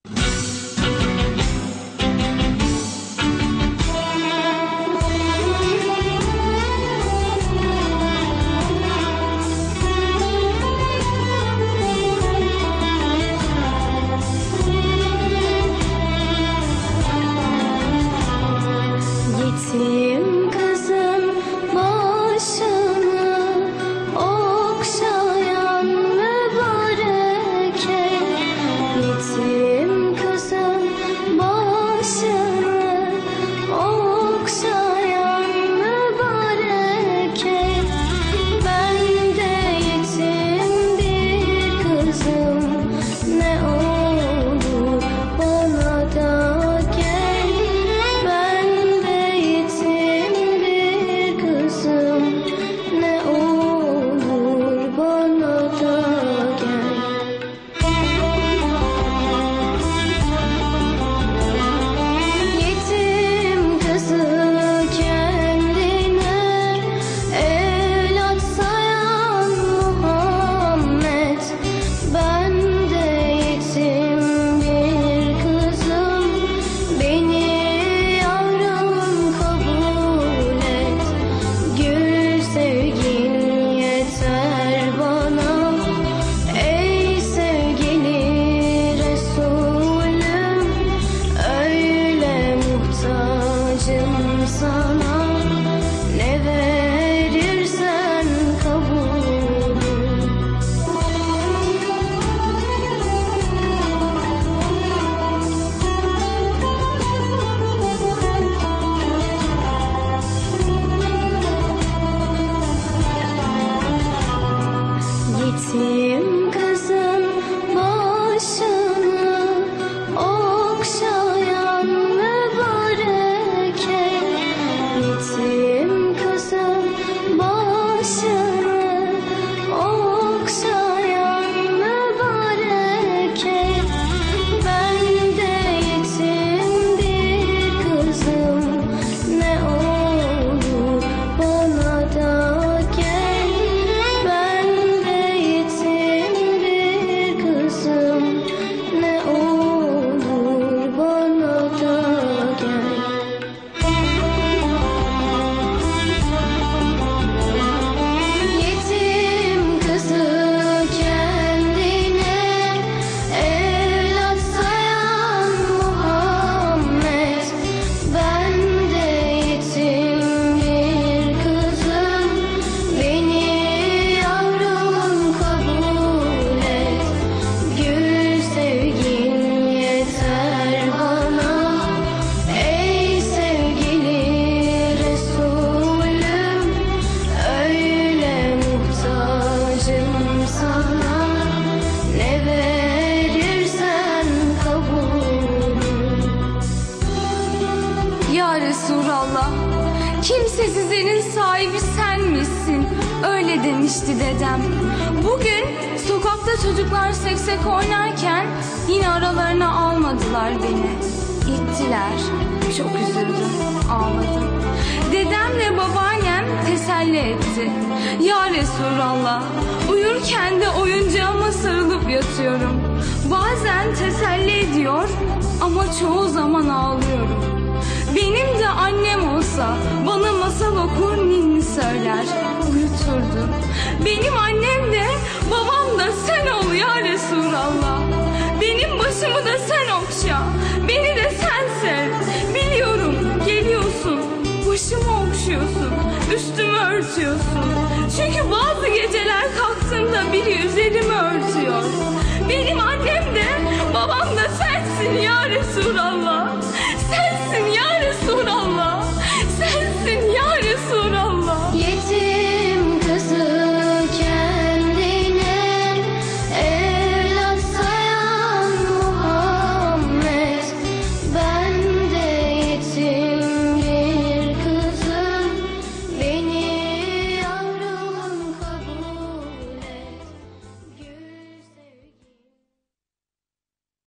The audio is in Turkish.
Yetim kızın başını okşayan mübarek el. Yetim kızın başını okşayan mübarek el. Ben de yetim bir kızım, ne olur bana da gel. Ben de yetim bir kızım, ne olur bana da gel. Yetim kızı kendine evlat sayan Muhammed. Ben de yetim bir kızım, beni yavrum kabul et. Gül sevgin yeter bana, ey sevgili Resulüm. Öyle muhtacım sana, ne verirsen kabulüm. Yetim kızın başını okşayan mübarek el. Yetim kızın başını okşayan mübarek el. Ben de yetim bir kızım, ne olur bana da gel. Ben de yetim bir kızım, ne olur bana da gel. Yetim kızı kendine evlat sayan Muhammed. Ben de yetim bir kızım, beni yavrum kabul et. Gül sevgin yeter bana, ey sevgili Resulüm. Öyle muhtacım sana, ne verirsen kabulüm. Ya Resulallah, kimsesizlerin sahibi sen misin? Öyle demişti dedem. Bugün sokakta çocuklar seksek oynarken yine aralarına almadılar beni. İttiler. Çok üzüldüm, ağladım. Dedemle babaannem teselli etti. Ya Resulallah, uyurken de oyuncağıma sarılıp yatıyorum. Bazen teselli ediyor ama çoğu zaman ağlıyorum. Benim de annem olsa bana masal okur, ninni söyler, uyuturdu. Benim annem de babam da sen ol ya Resulallah. Benim başımı da sen okşa, beni de sen sev. Biliyorum geliyorsun, başımı okşuyorsun, üstümü örtüyorsun. Çünkü bazı geceler kalktığımda biri üzerimi örtüyor. Benim annem de babam da sensin ya Resulallah. Sen